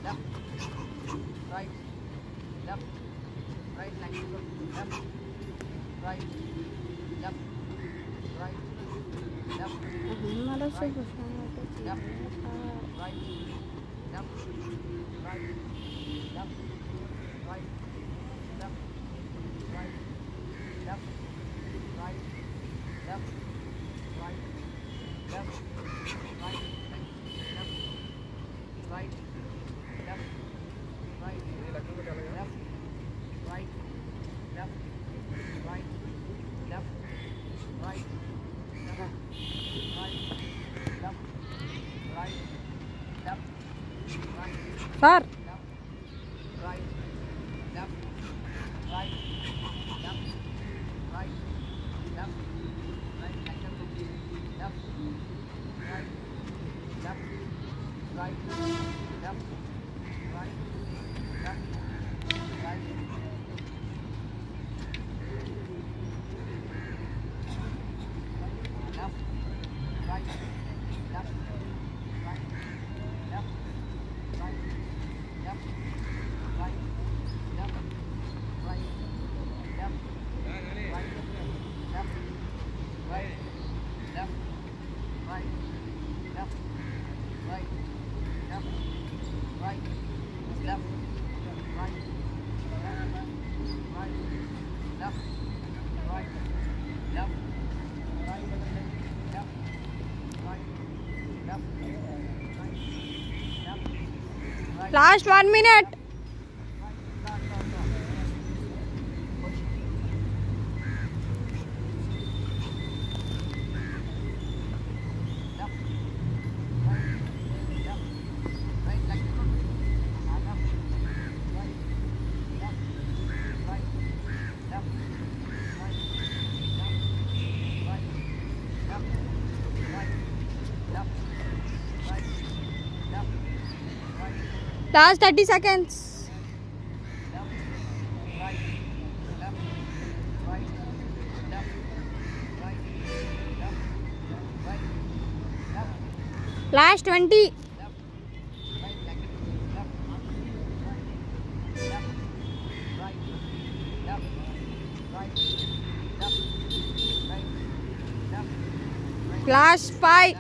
left, right, left, right, left, left, right, left, right, left, हमारा right, सब left, right, left, right, left, right, left, right, left, right, left, right, left, right, left, right, left, right, left, right, left, right, left, right, left, right, left, right, left, right, sir left, right, left, right, left, right, left, right, left, right, left, right, left, right, left, right, left, right, left, right, left, right, left, right, left, right, left, right, left, right, left, right, left, right, left, right, left, right, right, left, right, left, right, left, right, left, right, left, right. Last 1 minute last 30 seconds last 20 last 5